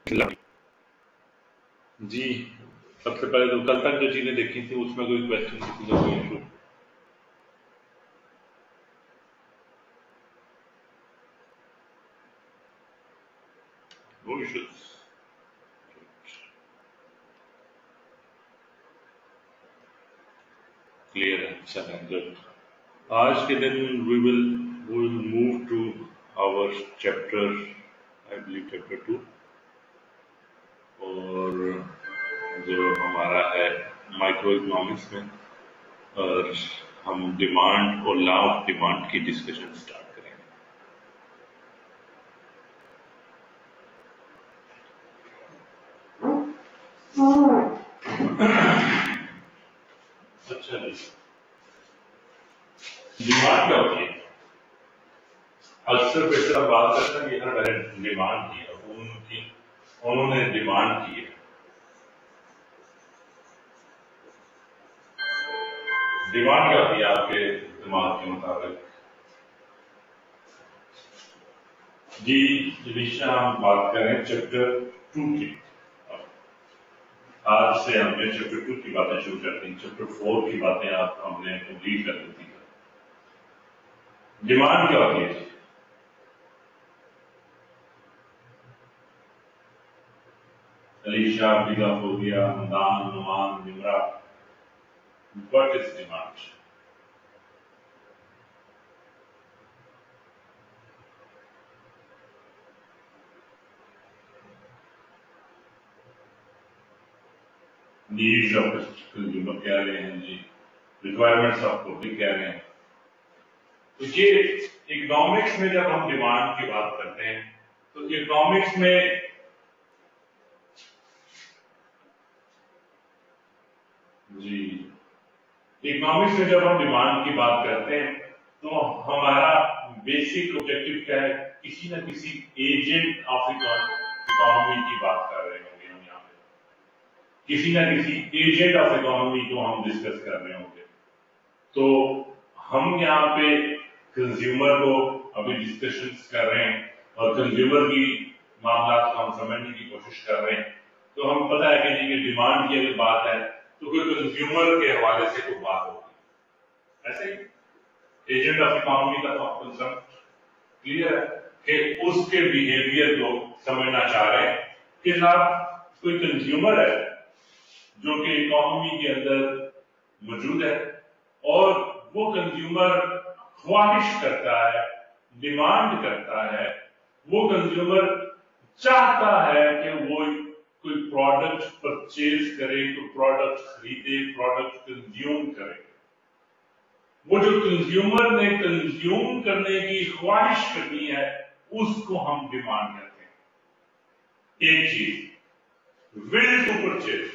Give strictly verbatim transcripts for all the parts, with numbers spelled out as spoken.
जी सबसे पहले तो कल तक जो चीजें देखी थी उसमें कोई क्वेश्चन किसी का कोई इशू? No issues. क्लियर है, अच्छा है, गुड। आज के दिन we will we will move to our chapter, I believe chapter two, और जो हमारा है माइक्रो इकोनॉमिक्स में, और हम डिमांड और लॉ ऑफ डिमांड की डिस्कशन स्टार्ट करेंगे। अच्छा जी, डिमांड क्या होती है? अक्सर पेशा बात करते हैं कि हर मैंने डिमांड की है, उनकी उन्होंने डिमांड की है। डिमांड क्या होती है आपके दिमाग के मुताबिक? जी विषय हम बात करें चैप्टर टू की। आज से हमने चैप्टर टू की बातें शुरू करती हैं। चैप्टर फोर की बातें आप हमने कंप्लीट कर दी थी। डिमांड क्या होती है? अलीशा, बिगा, फोबिया, Hamdan, Numan, Nimra, what is demand? Needs of consumer कह रहे हैं जी, रिक्वायरमेंट्स ऑफ पब्लिक कह रहे हैं। तो ये इकोनॉमिक्स में जब हम डिमांड की बात करते हैं तो इकोनॉमिक्स में जी इकोनॉमिक्स में जब हम डिमांड की बात करते हैं तो हमारा बेसिक ऑब्जेक्टिव क्या है? किसी ना किसी एजेंट ऑफ इकोनॉमी की बात कर रहे होंगे हम यहाँ पे, किसी ना किसी एजेंट ऑफ इकोनॉमी को हम डिस्कस कर रहे होंगे। तो हम यहाँ पे कंज्यूमर को अभी डिस्कशन कर रहे हैं और कंज्यूमर की मामला को हम समझने की कोशिश कर रहे हैं। तो हम पता है कि जी डिमांड की अगर बात है तो कोई कंज्यूमर के हवाले से कोई बात होगी, ऐसे ही एजेंट ऑफ इकोनॉमी का तो कंसेप्ट क्लियर है कि उसके बिहेवियर को समझना चाह रहे हैं कि जनाब कोई कंज्यूमर है जो कि इकोनॉमी के अंदर मौजूद है और वो कंज्यूमर ख्वाहिश करता है, डिमांड करता है, वो कंज्यूमर चाहता है कि वो कोई प्रोडक्ट परचेज करे, कोई प्रोडक्ट खरीदे, प्रोडक्ट कंज्यूम करे। वो जो कंज्यूमर ने कंज्यूम करने की ख्वाहिश करनी है उसको हम डिमांड कहते हैं। एक चीज विल टू परचेज,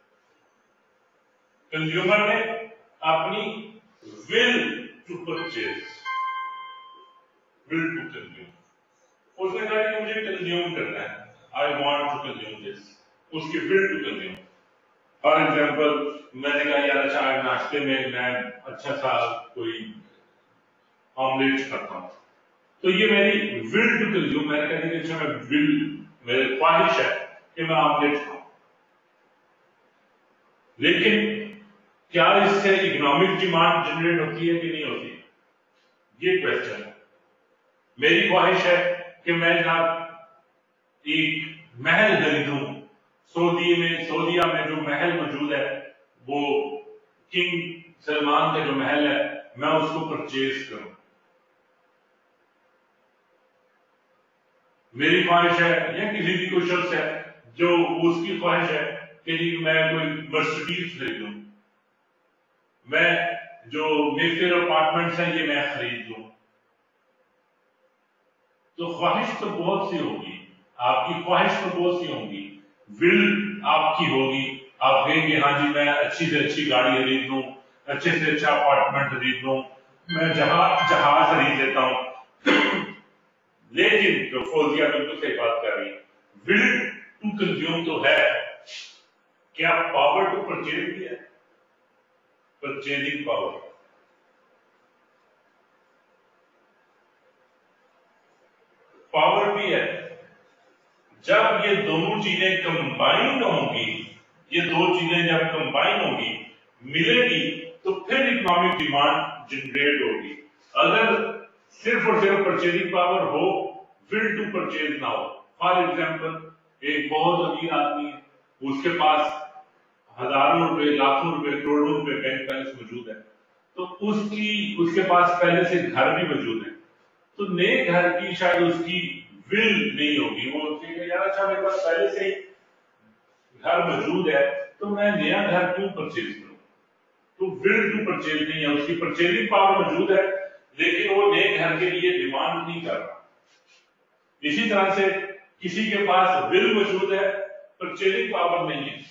कंज्यूमर ने अपनी will to purchase, will to consume, उसने कहा कि मुझे कंज्यूम करना है, I want to consume this, उसकी will to consume. For example मैंने कहा यार अच्छा आज नाश्ते में मैं अच्छा सा कोई ऑमलेट खाता हूं, तो ये मेरी विल टू कंज्यूम, मैंने कहा कि अच्छा मैं विल, मेरी ख्वाहिश है कि मैं ऑमलेट खाऊं। लेकिन क्या इससे इकोनॉमिक डिमांड जनरेट होती है कि नहीं होती? ये क्वेश्चन है। मेरी ख्वाहिश है कि मैं जनाब एक महल खरीदूं, सऊदी में, सऊदीया में जो महल मौजूद है वो किंग सलमान का जो महल है, मैं उसको परचेज करूं। मेरी ख्वाहिश है या किसी भी कोई शख्स है जो उसकी ख्वाहिश है कि जी मैं कोई मर्सिडीज खरीदूं, मैं जो मेफेयर अपार्टमेंट्स हैं ये मैं खरीद लूं। तो ख्वाहिश तो बहुत सी होगी, आपकी ख्वाहिश तो बहुत सी होगी, विल आपकी होगी, आप कहेंगे हाँ जी मैं अच्छी से अच्छी गाड़ी खरीद लूं, अच्छे से अच्छा अपार्टमेंट खरीद लूं, मैं जहाज जहाज खरीद लेता हूं। लेकिन जो फौजिया बिल्कुल सही बात कर रही है, विल टू कंज्यूम तो है, क्या पावर टू परचेज भी है? परचेजिंग पावर, पावर भी है। जब ये दोनों चीजें कंबाइंड होंगी, ये दो चीजें जब कंबाइन होगी, मिलेगी, तो फिर इकोनॉमिक डिमांड जनरेट होगी। अगर सिर्फ और सिर्फ परचेजिंग पावर हो, विल टू परचेज ना हो, फॉर एग्जाम्पल एक बहुत अमीर आदमी है, उसके पास हजारों रुपए, लाखों रुपए, करोड़ों रुपए बैंक बैलेंस मौजूद है, तो उसकी उसके पास पहले से घर भी मौजूद है, तो नए घर की शायद उसकी विल नहीं होगी। वो कहेगा यार अच्छा मेरे पास पहले से ही घर मौजूद है, तो मैं नया घर क्यों परचेज करूं? तो विल टू परचेज नहीं है, उसकी परचेजिंग पावर मौजूद है, लेकिन वो नए घर के लिए डिमांड नहीं कर रहा। इसी तरह से किसी के पास विल मौजूद है, परचेजिंग पावर नहीं है।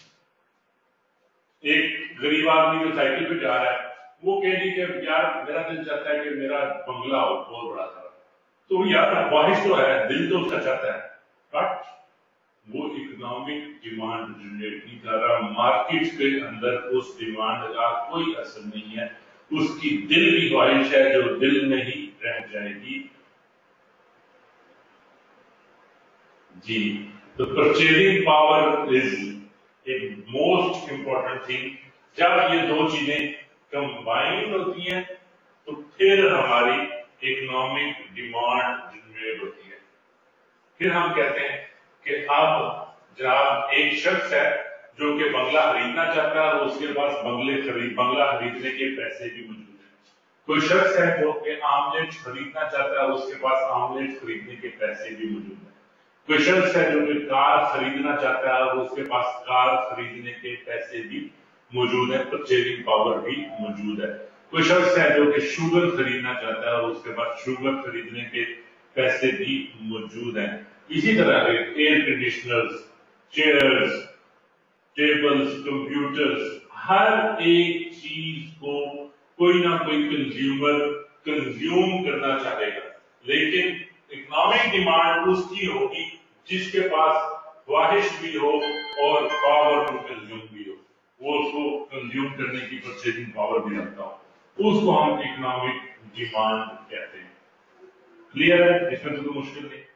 एक गरीब आदमी जो साइकिल पे जा रहा है, वो कह रही कि यार मेरा दिल चाहता है कि मेरा बंगला हो बहुत बड़ा सा, तो यार ख्वाहिश तो है, दिल तो उसका चाहता है, बट वो इकोनॉमिक डिमांड जनरेट नहीं कर रहा। मार्केट के अंदर उस डिमांड का कोई असर नहीं है, उसकी दिल की ख्वाहिश है जो दिल में ही रह जाएगी। जी, तो परचेजिंग पावर इज एक मोस्ट इंपॉर्टेंट थिंग। जब ये दो चीजें कंबाइन होती हैं, तो फिर हमारी इकोनॉमिक डिमांड जनरेट होती है। फिर हम कहते हैं कि अब जनाब एक शख्स है जो कि बंगला खरीदना चाहता है और उसके पास बंगले खरीद बंगला खरीदने के पैसे भी मौजूद हैं। कोई शख्स है जो कि आमलेट खरीदना चाहता है और उसके पास आमलेट खरीदने के पैसे भी मौजूद हैं। कोई शख्स है जो कि कार खरीदना चाहता है और उसके पास कार खरीदने के पैसे भी मौजूद है, परचेजिंग पावर भी मौजूद है। कोई शख्स है जो कि शुगर खरीदना चाहता है और उसके पास शुगर खरीदने के पैसे भी मौजूद हैं। इसी तरह air conditioners, chairs, tables, computers, हर एक चीज को कोई ना कोई कंज्यूमर कंज्यूम करना चाहेगा, लेकिन इकोनॉमिक डिमांड उसकी होगी जिसके पास ख्वाहिश भी हो और पावर टू कंज्यूम भी हो, वो उसको कंज्यूम करने की परचेजिंग पावर भी रखता हो, उसको हम इकोनॉमिक डिमांड कहते हैं। क्लियर है? इसमें तो कोई मुश्किल नहीं।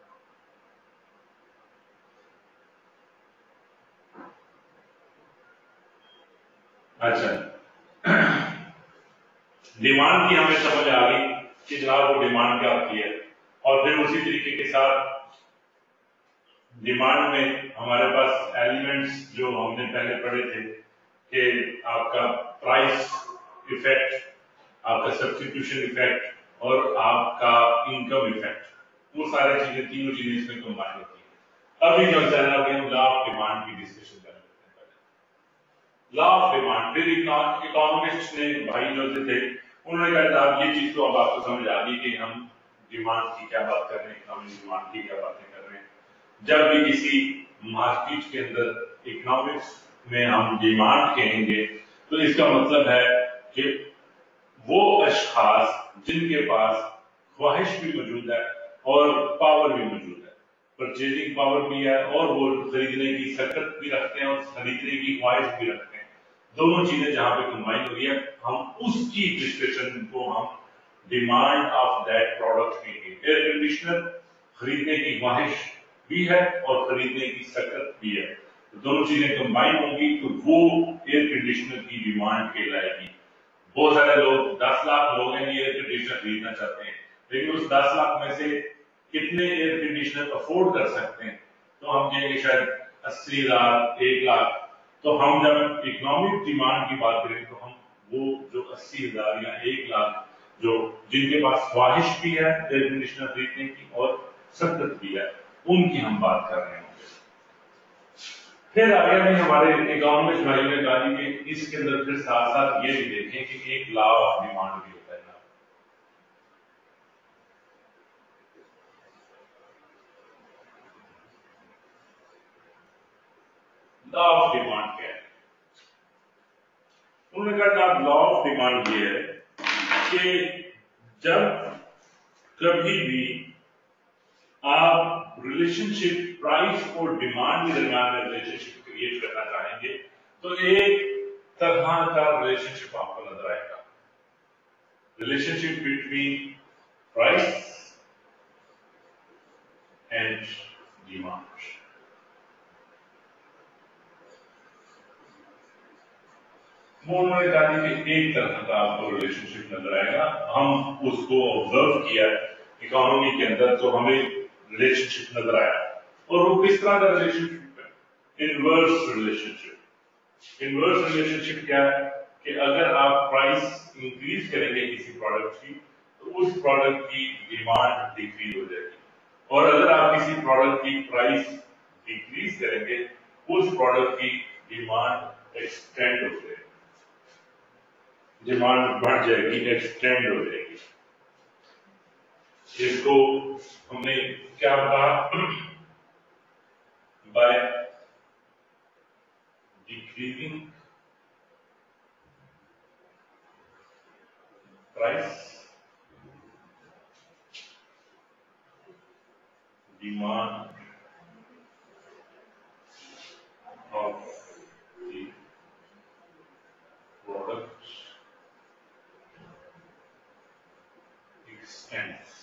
अच्छा, डिमांड की हमें समझ आ गई कि जनाब वो डिमांड क्या होती है, और फिर उसी तरीके के साथ डिमांड में हमारे पास एलिमेंट्स जो हमने पहले पढ़े थे कि आपका प्राइस इफेक्ट, आपका सब्स्टिट्यूशन इफेक्ट और आपका इनकम इफेक्ट, वो सारी चीजें तीनों चीजें इसमें कंबाइन होती है। अभी जो है हम लॉ ऑफ डिमांड की डिस्कशन कर लेते हैं। लॉ ऑफ डिमांड, फिर इकोनॉमिस्ट ने भाई जो थे उन्होंने कहा आप ये चीज तो अब आपको समझ आ गई कि हम डिमांड की क्या बात कर रहे हैं, इकोनॉमिक डिमांड की क्या बातें कर रहे हैं। जब भी किसी मार्केट के अंदर इकोनॉमिक्स में हम डिमांड कहेंगे तो इसका मतलब है कि वो अशखास जिनके पास ख्वाहिश भी मौजूद है और पावर भी मौजूद है, परचेजिंग पावर भी है और वो खरीदने की सकत भी रखते हैं और खरीदने की ख्वाहिश भी रखते हैं, दोनों चीजें जहां पे कंबाइन हो रही है, हम उसकी डिस्कशन को हम डिमांड ऑफ दैट प्रोडक्ट कहेंगे। एयर कंडीशनर खरीदने की ख्वाहिश भी है और खरीदने की सकत भी है, तो दोनों चीजें कंबाइन होंगी तो वो एयर कंडीशनर की डिमांड कहलाएगी। बहुत सारे लोग, दस लाख लोग हैं एयर कंडीशनर खरीदना चाहते हैं, लेकिन उस दस लाख में से कितने एयर कंडीशनर अफोर्ड कर सकते हैं? तो हम कहेंगे शायद अस्सी हजार, एक लाख। तो हम जब इकोनॉमिक डिमांड की बात करें तो हम वो जो अस्सी हजार या एक लाख जो जिनके पास ख्वाहिश भी है एयर कंडीशनर खरीदने की और सकत भी है, उनकी हम बात कर रहे हैं। फिर आगे भी हमारे इकोनॉमिक्स भाई ने कहा कि इसके अंदर फिर साथ साथ ये भी देखें कि एक लॉ ऑफ डिमांड भी होता है ना। लॉ ऑफ डिमांड क्या है? उन्होंने कहा लॉ ऑफ डिमांड ये है कि जब कभी भी आप रिलेशनशिप प्राइस और डिमांड के दरमियान में रिलेशनशिप क्रिएट करना चाहेंगे तो एक तरह का रिलेशनशिप आपको नजर आएगा, relationship between price and demand. वो उन्होंने कहा कि एक तरह का आपको रिलेशनशिप नजर आएगा, हम उसको ऑब्जर्व किया इकोनॉमी के अंदर तो हमें रिलेशनशिप नजर आया। और वो किस तरह का रिलेशनशिप है? Inverse relationship. इनवर्स रिलेशनशिप क्या है कि अगर आप प्राइस इंक्रीज करेंगे किसी प्रोडक्ट की तो उस प्रोडक्ट की डिमांड डिक्रीज हो जाएगी, और अगर आप किसी प्रोडक्ट की प्राइस डिक्रीज करेंगे उस प्रोडक्ट की डिमांड एक्सटेंड हो जाएगी, डिमांड बढ़ जाएगी, एक्सटेंड हो जाएगी। इसको हमने क्या कहा? By decreasing price demand of the product extends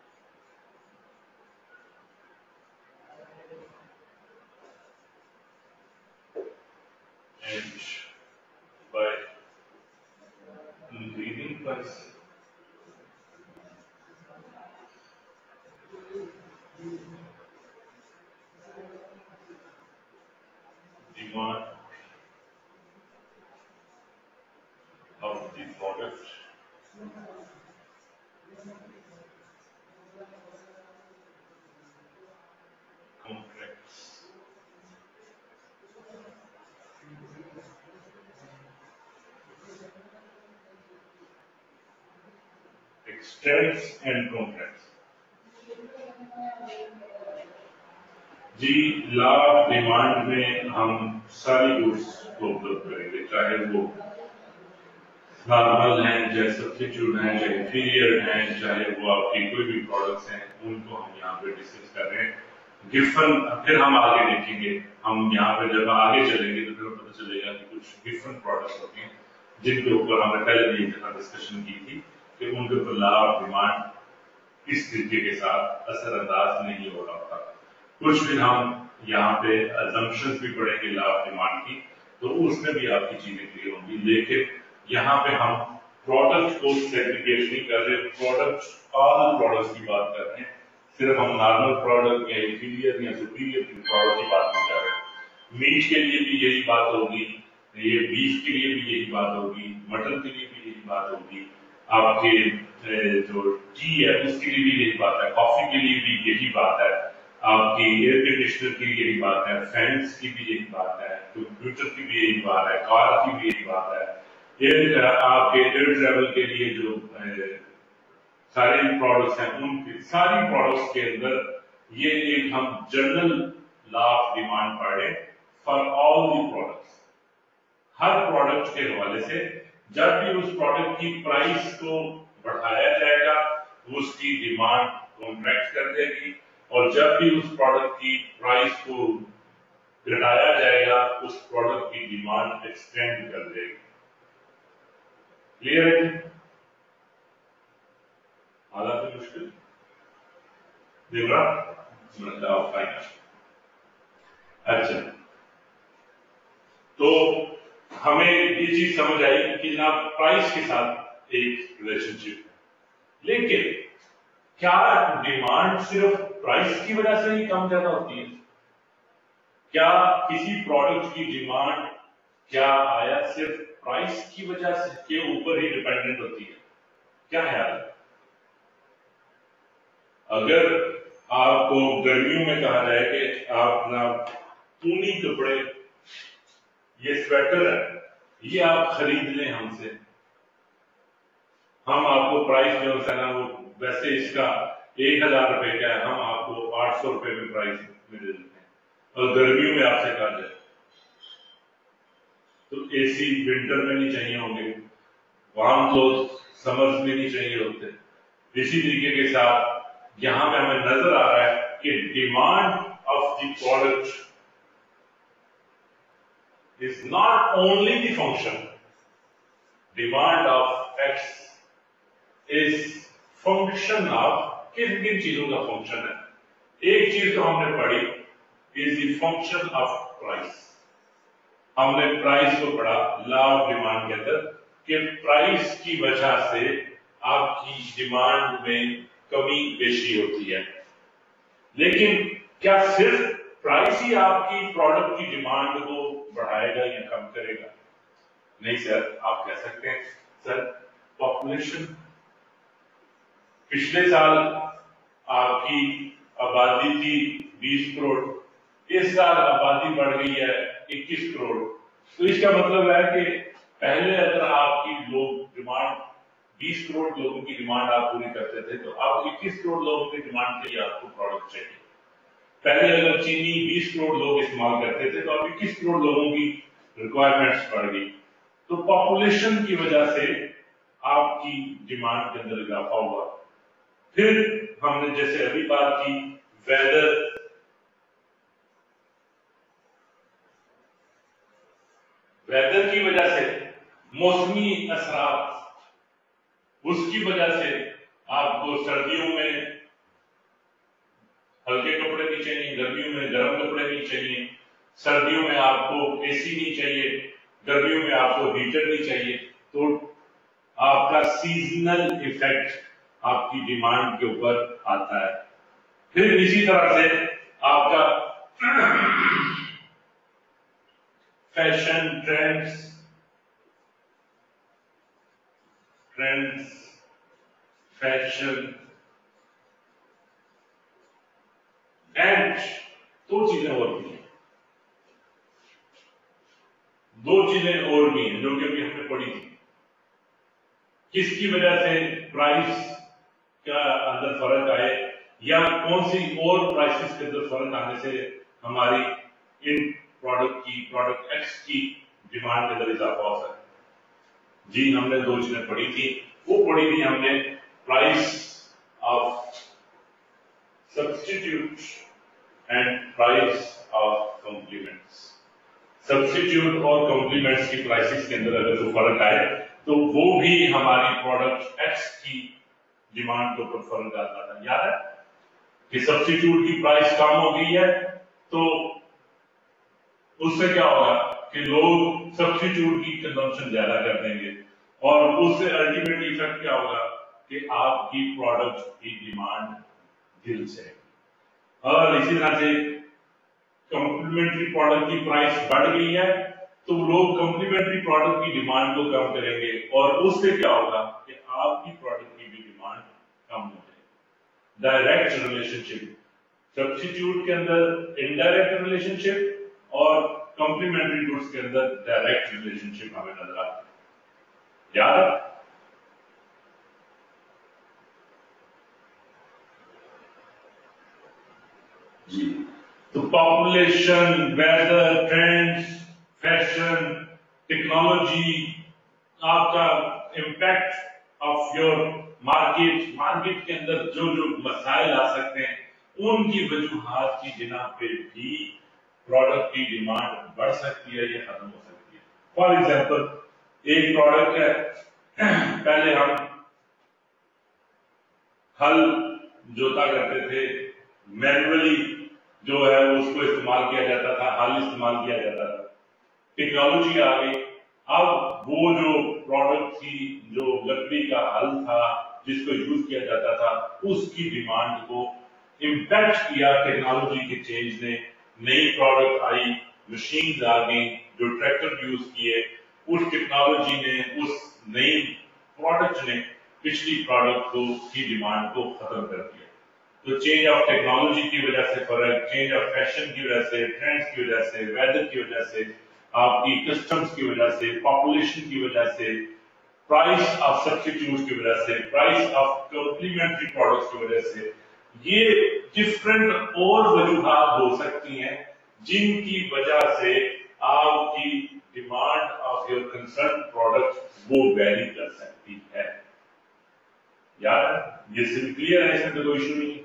and by increasing price demand of the product contracts. Extends and contracts. जी, लॉ ऑफ डिमांड में हम सारी गुड्स को उपलब्ध करेंगे, चाहे वो नॉर्मल हैं, चाहे सब्स्टिट्यूट हैं, चाहे इंफीरियर हैं, चाहे वो आपकी कोई भी प्रोडक्ट्स हैं, उनको हम यहाँ पे डिस्कस कर रहे हैं। गिवन फिर हम आगे देखेंगे, हम यहाँ पे जब आगे चलेंगे तो फिर पता चलेगा कि कुछ डिफरेंट प्रोडक्ट्स होते हैं जिनके ऊपर हमने पहले भी एक जगह डिस्कशन की थी कि उनके ऊपर लॉ ऑफ डिमांड इस तरीके के साथ असरअंदाज नहीं हो रहा होता। कुछ फिर हम यहाँ पे अजम्पशंस भी पढ़ेंगे लॉ ऑफ डिमांड की, तो उसमें भी आपकी चीजें क्लियर होंगी। लेकिन यहाँ पे हम प्रोडक्ट को सेग्रीगेट नहीं कर रहे, प्रोडक्ट ऑल प्रोडक्ट्स की बात कर रहे हैं, सिर्फ हम नॉर्मल प्रोडक्ट या इंफीरियर या सुपीरियर की प्रोडक्ट की बात नहीं कर रहे। मीट के लिए भी यही बात होगी, ये बीफ के लिए भी यही बात होगी, मटन के लिए भी यही बात होगी, आपके जो टी है उसके लिए भी यही बात है, कॉफी के लिए भी यही बात है, आपकी एयर कंडीशनर की भी यही बात है, फैंस की भी यही बात है, कंप्यूटर की भी यही बात है, कार की भी यही बात है, एयर आपके एयर ट्रेवल के लिए जो सारे प्रोडक्ट्स हैं उनकी सारी प्रोडक्ट्स के अंदर ये एक हम जनरल लॉ ऑफ डिमांड पढ़े फॉर ऑल दी प्रोडक्ट्स। हर प्रोडक्ट के हवाले से जब भी उस प्रोडक्ट की प्राइस को बढ़ाया जाएगा उसकी डिमांड कॉन्ट्रैक्ट कर देगी, और जब भी उस प्रोडक्ट की प्राइस को घटाया जाएगा उस प्रोडक्ट की डिमांड एक्सटेंड कर देगी। क्लियर है? हालांकि मुश्किल देख रहा फाइनल। अच्छा, तो हमें ये चीज समझ आई कि जनाब प्राइस के साथ एक रिलेशनशिप, लेकिन क्या डिमांड सिर्फ प्राइस की वजह से ही कम ज्यादा होती है? क्या किसी प्रोडक्ट की डिमांड क्या आया सिर्फ प्राइस की वजह से के ऊपर ही डिपेंडेंट होती है? क्या ख्याल है? अगर आपको गर्मियों में कहा जाए कि आप ना ऊनी कपड़े, ये स्वेटर है, ये आप खरीद लें हमसे, हम आपको प्राइस जो है ना वो वैसे इसका एक हजार रुपए का है, हम आपको आठ सौ रुपए में प्राइस में दे देते हैं, और गर्मियों में आपसे कहा जाए तो एसी विंटर में नहीं चाहिए होंगे, वार्म क्लोथ समर्स में नहीं चाहिए होते। इसी तरीके के साथ यहां पे हमें नजर आ रहा है कि demand of the product is not only the function, demand of X is function of, किन किन चीजों का फंक्शन है? एक चीज तो हमने पढ़ी is the function of price. हमने प्राइस को पढ़ा लॉ ऑफ डिमांड के अंदर कि प्राइस की वजह से आपकी डिमांड में कमी पेशी होती है। लेकिन क्या सिर्फ प्राइस ही आपकी प्रोडक्ट की डिमांड को बढ़ाएगा या कम करेगा? नहीं सर, आप कह सकते हैं सर पॉपुलेशन, पिछले साल आपकी आबादी थी बीस करोड़, इस साल आबादी बढ़ गई है इक्कीस करोड़। तो इसका मतलब है कि पहले अगर आपकी लोग डिमांड बीस करोड़ लोगों की डिमांड आप पूरी करते थे, तो अब इक्कीस करोड़ लोगों की डिमांड के लिए आपको प्रोडक्ट चाहिए। पहले अगर चीनी बीस करोड़ लोग इस्तेमाल करते थे, तो अब इक्कीस करोड़ लोगों की रिक्वायरमेंट्स बढ़ गई। तो पॉपुलेशन की वजह से आपकी डिमांड के अंदर इजाफा हुआ। फिर हमने जैसे अभी बात की वेदर, वेदर की वजह से मौसमी असरात, उसकी वजह से आपको सर्दियों में हल्के कपड़े नहीं चाहिए, गर्मियों में गर्म कपड़े नहीं चाहिए, सर्दियों में आपको एसी नहीं चाहिए, गर्मियों में आपको हीटर नहीं चाहिए। तो आपका सीजनल इफेक्ट आपकी डिमांड के ऊपर आता है। फिर इसी तरह से आपका fashion trends, trends fashion and दो चीजें और भी हैं, दो चीजें और भी हैं जो कि अभी हमने पढ़ी थी। किसकी वजह से प्राइस का अंदर फर्क आए, या कौन सी और प्राइसेस के अंदर फर्क आने से हमारी इन प्रोडक्ट की, प्रोडक्ट एक्स की डिमांड के अंदर इजाफा हो सकता है। जी हमने दो चीजें पढ़ी थी। वो पढ़ी थी हमने price of substitute and price of complements. Substitute और कॉम्प्लीमेंट्स की प्राइसेस के अंदर अगर कोई फर्क आए तो वो भी हमारी प्रोडक्ट एक्स की डिमांड के ऊपर फर्क डालता था। याद है कि सब्स्टिट्यूट की प्राइस कम हो गई है, तो उससे क्या होगा कि लोग सब्स्टिट्यूट की कंजम्पशन ज्यादा कर देंगे, और उससे अल्टीमेट इफेक्ट क्या होगा कि आपकी प्रोडक्ट की डिमांड गिर जाएगी। और इसी तरह से कॉम्प्लीमेंट्री प्रोडक्ट की प्राइस बढ़ गई है, तो लोग कॉम्प्लीमेंट्री प्रोडक्ट की डिमांड को कम करेंगे, और उससे क्या होगा कि आपकी प्रोडक्ट की भी डिमांड कम हो जाएगी। डायरेक्ट रिलेशनशिप, सब्स्टिट्यूट के अंदर इनडायरेक्ट रिलेशनशिप और कॉम्प्लीमेंट्री गुड्स के अंदर डायरेक्ट रिलेशनशिप हमें नजर आती है। याद है? जी, तो population, weather, trends, fashion, technology, आपका impact of your market, market के अंदर जो जो मसाइल आ सकते हैं, उनकी वजूहात की बिना पे भी प्रोडक्ट की डिमांड बढ़ सकती है या खत्म हो सकती है। फॉर एग्जाम्पल, एक प्रोडक्ट है, पहले हम हल जोता करते थे, मैनुअली जो है उसको इस्तेमाल किया जाता था, हल इस्तेमाल किया जाता था। टेक्नोलॉजी आ गई, अब वो जो प्रोडक्ट थी, जो लकड़ी का हल था जिसको यूज किया जाता था, उसकी डिमांड को इम्पैक्ट किया टेक्नोलॉजी के चेंज ने। नई प्रोडक्ट आई, मशीन आ गई, जो ट्रैक्टर यूज किए, उस टेक्नोलॉजी ने, उस नई प्रोडक्ट ने पिछली प्रोडक्ट को की डिमांड को खत्म कर दिया। तो चेंज ऑफ टेक्नोलॉजी की वजह से फर्क, चेंज ऑफ फैशन की वजह से, ट्रेंड्स की वजह से, वेदर की वजह से, आपकी कस्टम्स की वजह से, पॉपुलेशन की वजह से, प्राइस ऑफ सब्स्टिट्यूट की वजह से, प्राइस ऑफ कॉम्प्लीमेंट्री प्रोडक्ट्स की वजह से, ये डिफरेंट और वजूहात हो सकती हैं जिनकी वजह से आपकी demand of your concern product वो वेरी कर सकती है। यार ये सिर्फ क्लियर है, इसमें तो कोई इशू नहीं।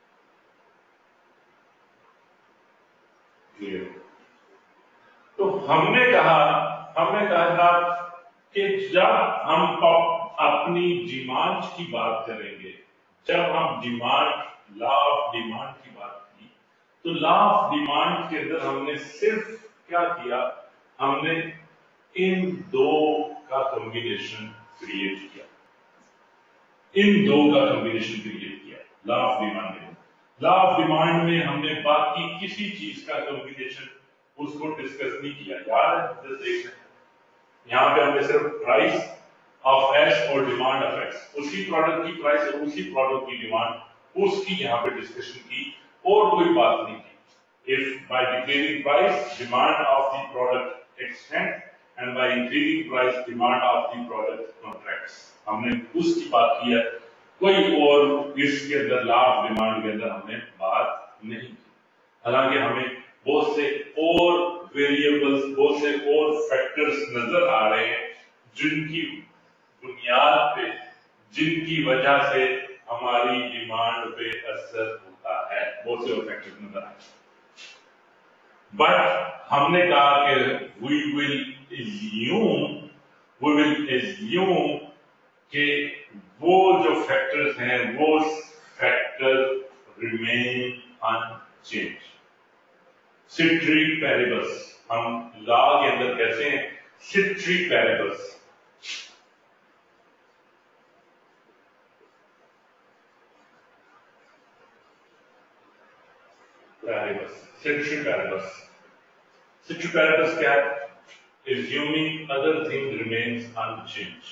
क्लियर? तो हमने कहा हमने कहा था कि जब हम अपनी डिमांड की बात करेंगे, जब हम डिमांड, लॉ ऑफ डिमांड की बात की, तो लॉ ऑफ डिमांड के अंदर हमने सिर्फ क्या किया, हमने इन दो का कॉम्बिनेशन क्रिएट किया, इन दो का कॉम्बिनेशन क्रिएट किया लॉ ऑफ डिमांड में। लॉ ऑफ डिमांड में हमने बाकी किसी चीज का कॉम्बिनेशन उसको डिस्कस नहीं किया। याद है, जस्ट देखते हैं, यहाँ पे हमने सिर्फ प्राइस ऑफ एस और डिमांड ऑफ एक्स, उसी प्रोडक्ट की प्राइस और उसी प्रोडक्ट की डिमांड, उसकी यहाँ पे डिस्कशन की और कोई बात नहीं की। If by declaring price demand of the product extend and by increasing price demand of the product contracts, हमने उसकी बात की है। कोई और इसके अंदर लॉ ऑफ डिमांड के अंदर हमने बात नहीं की। हालांकि हमें बहुत से और वेरिएबल्स, बहुत से और फैक्टर्स नजर आ रहे हैं जिनकी बुनियाद पे, जिनकी वजह से हमारी डिमांड पे असर होता है, बहुत से और फैक्टर्स नजर आ रहे हैं। बट हमने कहा कि we will assume we will assume कि वो जो फैक्टर्स हैं वो factor remain unchange. Ceteris paribus हम लॉ के अंदर कहते हैं, सिट्री पैरेबस। पैरेबस सिट्री पैरेबस सिट्री पैरेबस क्या है? Assuming other thing remains unchanged.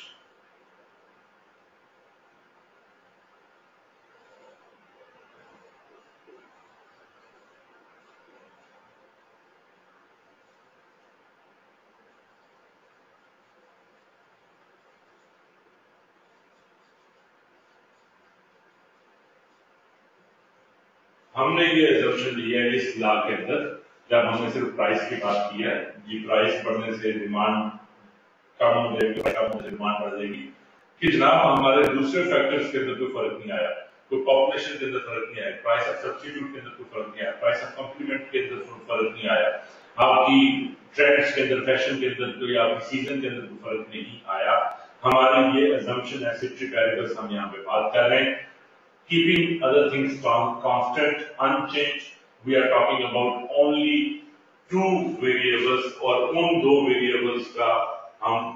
हमने ये assumption लिया है इस लॉ के अंदर, जब हमने सिर्फ प्राइस की बात की है, ये प्राइस बढ़ने से डिमांड कम हो जाएगी, कम होने से डिमांड बढ़ जाएगी, कि जनाब हमारे दूसरे फैक्टर्स के अंदर कोई फर्क नहीं आया, कोई पॉपुलेशन के अंदर फर्क नहीं आया, प्राइस ऑफ सब्स्टिट्यूट के अंदर कोई फर्क नहीं आया, प्राइस ऑफ कॉम्प्लीमेंट के अंदर कोई फर्क नहीं आया, आपकी ट्रेंड्स के अंदर, फैशन के अंदर, कोई आपकी सीजन के अंदर कोई फर्क नहीं आया। हमारी ये assumption है, सिट्री पैरेबस हम यहाँ पे बात कर रहे हैं। Keeping other things constant, unchanged, we are talking about only two variables, और उन दो variables का हम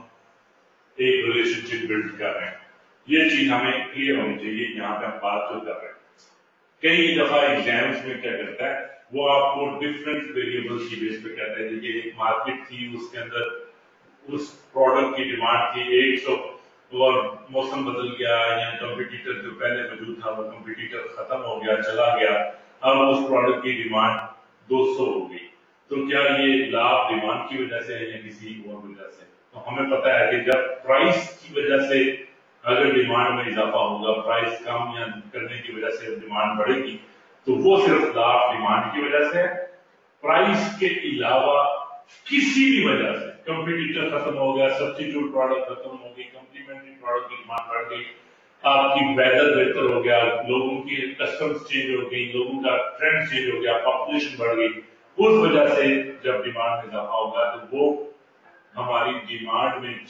एक relationship build कर रहे हैं। ये चीज हमें clear होनी चाहिए यहाँ पे हम बात जो कर रहे हैं। कई दफा एग्जाम्स में क्या करता है, वो आपको different variables की बेस पे कहता है कि एक मार्केट थी, उसके अंदर उस प्रोडक्ट की डिमांड थी एक सौ, और मौसम बदल गया या कंपटीटर जो पहले मौजूद था वो कंपटीटर खत्म हो गया, चला गया, अब उस प्रोडक्ट की डिमांड दो सौ हो गई। तो क्या ये लाभ डिमांड की वजह से है या किसी और वजह से? तो हमें पता है कि जब प्राइस की वजह से अगर डिमांड में इजाफा होगा, प्राइस कम या करने की वजह से डिमांड बढ़ेगी, तो वो सिर्फ लाभ डिमांड की वजह से है। प्राइस के अलावा किसी भी वजह से कंपटीटर खत्म हो गया, सब्स्टिट्यूट प्रोडक्ट खत्म हो गई, कॉम्प्लीमेंट्री प्रोडक्ट की डिमांड बढ़ गई, आपकी वेदर बेहतर हो गया, लोगों की कस्टम्स चेंज हो गई, लोगों का ट्रेंड चेंज हो गया, पॉपुलेशन बढ़ गई, उस वजह से जब डिमांड में इजाफा होगा तो वो हमारी डिमांड में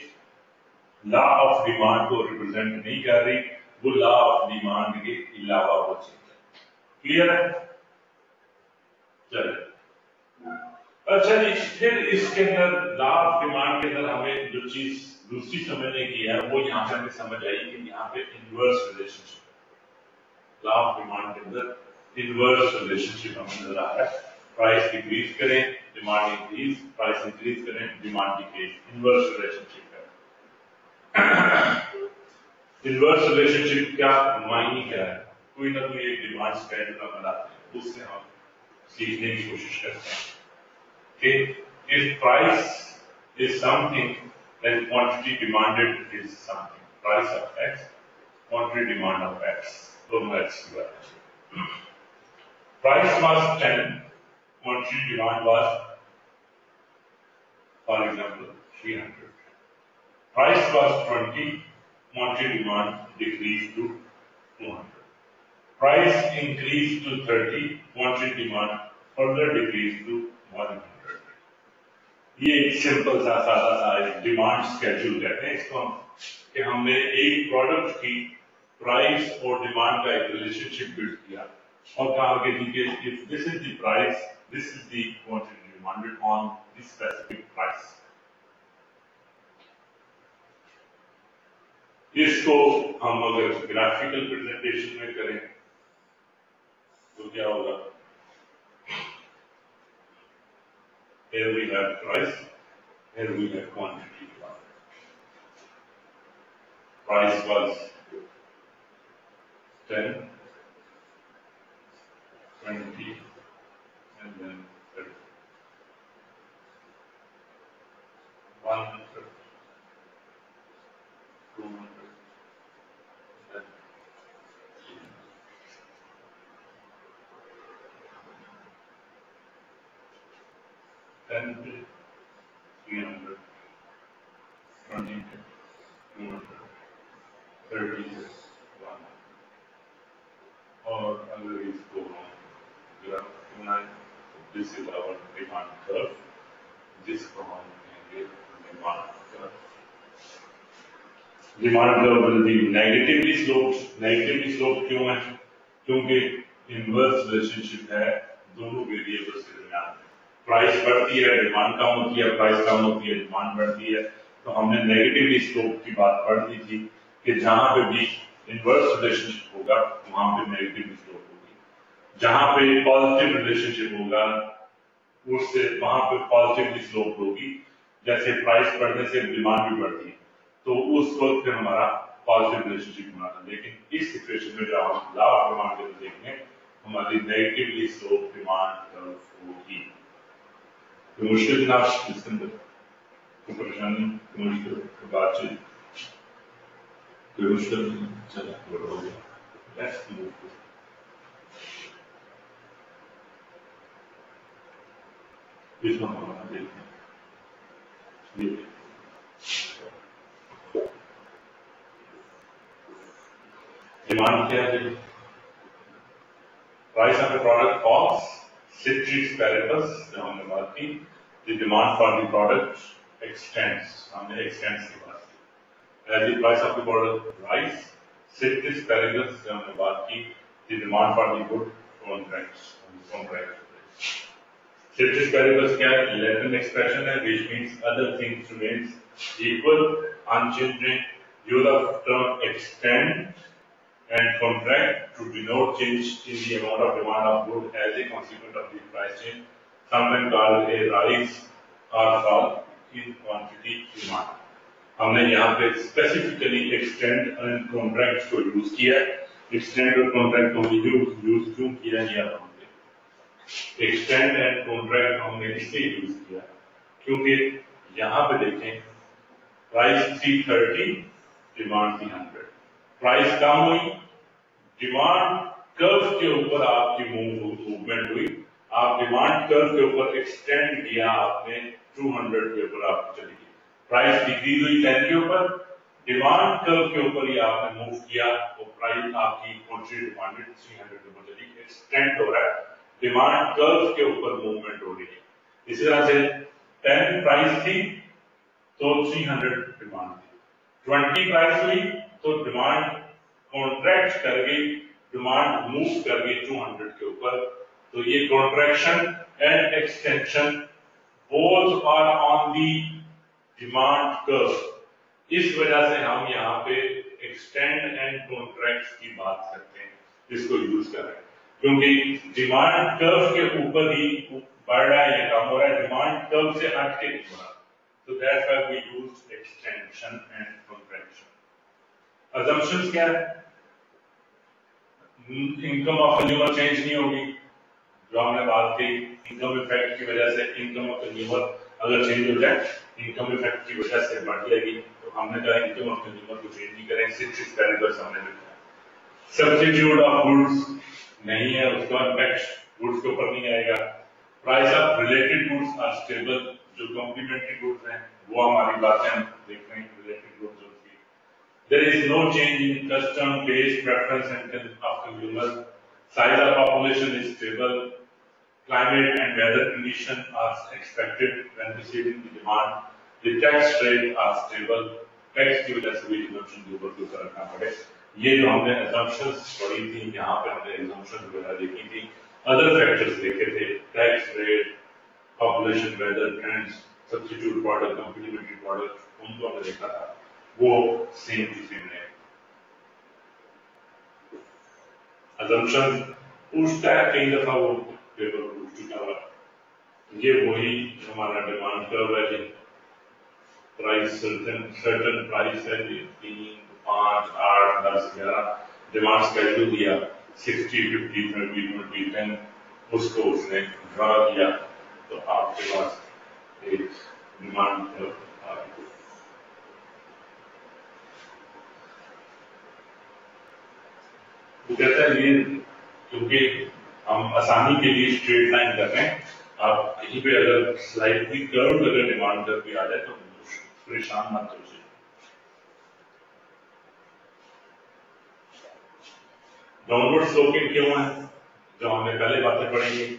चेंज लॉ ऑफ डिमांड को रिप्रेजेंट नहीं कर रही, वो लॉ ऑफ डिमांड के अलावा वो चीज है। क्लियर है? चलिए, अच्छा जी, फिर इसके अंदर लॉ ऑफ डिमांड के अंदर हमें जो चीज दूसरी समझने की है वो यहाँ पे हमें समझ आई कि यहाँ पे inverse relationship, law of demand के अंदर इनवर्स रिलेशनशिप हमें नजर आ रहा है। प्राइस डिक्रीज करें, डिमांड इंक्रीज, प्राइस इंक्रीज करें, डिमांड डिक्रीज, इनवर्स रिलेशनशिप है। इनवर्स रिलेशनशिप क्या मायने क्या है? कोई ना कोई एक डिमांड स्केड्यूल हम बनाते हैं, उससे हम सीखने की कोशिश करते हैं कि if price is something, then quantity demanded is something. Price of X, quantity demand of X. दोनों X की बात है। Price was ten, quantity demand was, for example, three hundred. Price was twenty, quantity demand decreased to two hundred. Price increased to thirty, quantity demand further decreased to one hundred. ये एक simple सा सादा सा demand schedule कहते हैं इसको हम, कि हमने एक प्रोडक्ट की प्राइस और डिमांड का एक रिलेशनशिप बिल्ड किया और कहा कि if this is the price, this is the quantity demanded on the specific price. इसको हम अगर ग्राफिकल प्रेजेंटेशन में करें तो क्या होगा? Here we have price, here we have quantity. Price was ten, twenty, and then thirty. one hundred, two hundred, then three hundred. ten, three hundred, twenty, two hundred, thirty, one hundred. और अगर इसको हम this is our demand curve, जिसको हम कहेंगे demand curve. Demand curve will be negatively sloped. Negatively sloped क्यों है? क्योंकि inverse relationship है दोनों वेरिएबल्स के दरमियान. प्राइस बढ़ती है, डिमांड कम होती है, प्राइस कम होती है, डिमांड बढ़ती है. तो हमने नेगेटिवली स्लोप की बात पढ़ ली थी कि जहां पे भी इनवर्स रिलेशनशिप होगा वहां पे नेगेटिव स्लोप होगी, जहां पे पॉजिटिव रिलेशनशिप होगा उससे वहां पे पॉजिटिव स्लोप होगी. जैसे प्राइस बढ़ने से डिमांड भी बढ़ती है तो उस वक्त फिर हमारा पॉजिटिव रिलेशनशिप बना था. लेकिन इस सिचुएशन में जब हम लॉ ऑफ डिमांड को देखेंगे हमारी नेगेटिवली स्लोप डिमांड कर्व होगी. तो मुश्किल ना इसके अंदर कोई परेशानी कोई मुश्किल बातचीत कोई मुश्किल चला हो गया. लेट्स मूव टू इसमें हम देखते हैं. ये डिमांड क्या है? Price of the product falls, ceteris paribus जो हमने बात की, the demand for the product extends, हमने extends की बात की. As the price of the product rise, ceteris paribus जो हमने बात की, the demand for the good contracts, contracts. Ceteris paribus क्या है? Latin expression है which means other things remains equal, unchanging. Use of term extend and contract to denote change in the amount of demand of good as a consequence of the price change, sometimes called a rise or fall in quantity demand. हमने यहाँ पे specifically extend and contract को use किया. extend और contract को हमने use use क्यों किया ये आप हमने extend and contract हमने इसलिए use किया क्योंकि यहाँ पे देखें price three thirty, demand three hundred. Price कम हुई, डिमांड कर्व के ऊपर आपकी मूवमेंट हुई, आप डिमांड कर्व के ऊपर एक्सटेंड किया आपने two hundred के ऊपर आप चली गई. प्राइस डिक्रीज हुई ten के ऊपर, डिमांड कर्व के ऊपर ही आपने मूव किया तो प्राइस आपकी क्वांटिटी डिमांडेड three hundred के ऊपर चली. एक्सटेंड हो रहा है, डिमांड कर्व के ऊपर मूवमेंट हो रही है. इसी तरह से ten प्राइस थी तो three hundred डिमांड थी. twenty प्राइस हुई तो डिमांड कॉन्ट्रैक्ट कर गई, डिमांड मूव कर गई two hundred के ऊपर. तो ये contraction and extension both are on the demand curve. इस वजह से हम यहाँ पे एक्सटेंड एंड कॉन्ट्रैक्ट की बात करते हैं, इसको यूज कर रहे हैं क्योंकि डिमांड कर्व के ऊपर ही बढ़ रहा है या कम हो रहा है, डिमांड कर्व से हट के नहीं हो रहा. तो that's why we use extension and contraction. assumptions क्या है? इनकम ऑफ कंज्यूमर चेंज नहीं होगी, जो हमने बात की इनकम इफेक्ट की वजह से. इनकम ऑफ कंज्यूमर अगर चेंज हो जाए इनकम इफेक्ट की वजह से बढ़ जाएगी. तो हमने कहा इनकम ऑफ कंज्यूमर को चेंज नहीं करें. ceteris paribus हमने लिखा. सब्स्टिट्यूट ऑफ गुड्स नहीं है, उसका इफेक्ट गुड्स के ऊपर नहीं आएगा. Price of related goods are stable, जो कॉम्प्लीमेंट्री गुड्स हैं वो हमारी बातें हम देख रहे हैं. Related goods there is no change in custom, taste, preference and of consumer. Size of population is stable. Climate and weather condition are expected when receiving the demand. The tax rate are stable. Tax की वजह से भी assumption के ऊपर कुछ रखना पड़े. ये जो हमने assumptions पढ़ी थी, यहाँ पे हमने assumptions वगैरह देखी थी. Other factors देखे थे, tax rate, population population, weather, trends, substitute product, complementary product, उनको हमने देखा था, वो सेम टू सेम है। assumptions पूछता है कई दफा, वो पेपर पूछ चुका हुआ। ये वही हमारा डिमांड कर्व है जी, प्राइस सर्टेन सर्टेन प्राइस है जी, तीन पाँच आठ दस ग्यारह डिमांड स्केड्यूल दिया, sixty fifty thirty twenty ten, उसको उसने ड्रा किया, तो आपके पास एक डिमांड कर्व आ गई। वो कहता है ये क्योंकि हम आसानी के लिए स्ट्रेट लाइन कर रहे हैं, आप कहीं पे अगर स्लाइडली कर्व अगर डिमांड कर्व पे आ जाए तो परेशान मत हो जाए। डाउनवर्ड स्लोपिंग क्यों है, जो हमने पहले बातें पढ़ेंगे।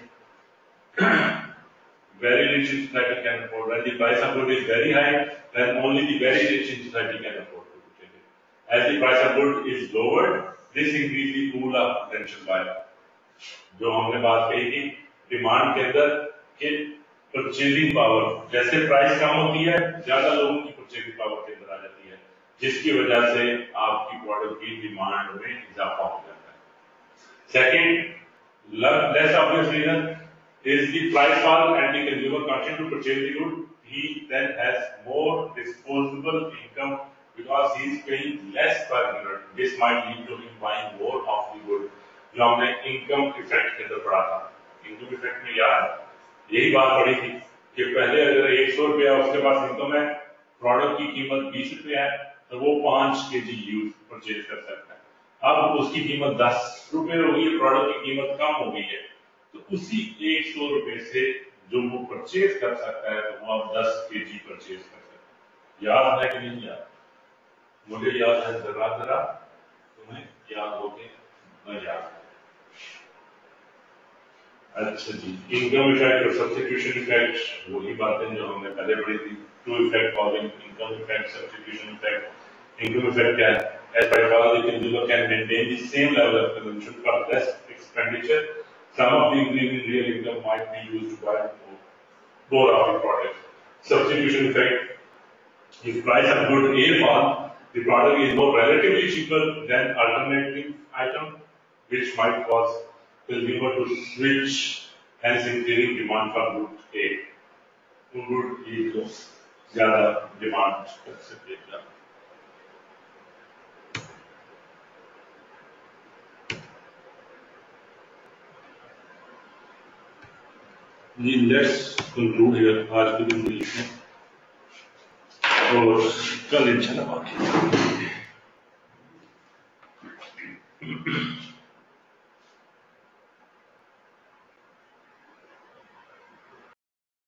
Very rich in society can afford. When the price of good is very high, then only the very rich in society can afford to take it. As the price of good is lowered, this increases the pool of potential buyer. जो हमने बात कही थी demand के अंदर कि purchasing power, जैसे price कम होती है ज्यादा लोगों की परचेजिंग पावर के अंदर आ जाती है, जिसकी वजह से आपकी प्रोडक्ट की डिमांड में इजाफा हो जाता है। Second, less obvious reason is the price fall and the consumer continue to purchase the good, he then has more disposable income because he is paying less per unit. This might lead to him buying more of the good. जो हमने income effect के अंदर पढ़ा था, income effect में यार यही बात पढ़ी थी कि पहले अगर एक सौ रुपया उसके पास इनकम है, प्रोडक्ट की कीमत बीस रुपया है, तो वो पांच के जी यूज परचेज कर सकता है। अब उसकी कीमत दस रुपए हो गई है, प्रोडक्ट की कीमत कम हो गई है, तो उसी एक सौ रुपए से जो वो परचेज कर सकता है, तो वो आप दस के जी परचेज कर सकते हैं। याद है कि नहीं याद? मुझे याद है, जरा जरा तुम्हें याद हो के मैं याद। अच्छा जी, इनकम इफेक्ट और सब्स्टिट्यूशन इफेक्ट वही बातें जो हमने पहले पढ़ी थी। Two effect causing income effect, substitution effect. Income effect क्या है? As by far the consumer can maintain the same level of consumption for less expenditure. Some of the increase in real income might be used to buy more, more of the product. Substitution effect. If price of good A fall, the product is more relatively cheaper than alternative item, which might cause consumer to switch, hence increasing demand for good A. Good A को ज़्यादा demand कर सकते हैं। Let's conclude here आज की दिन में, और कल इंशाल्लाह बाकी।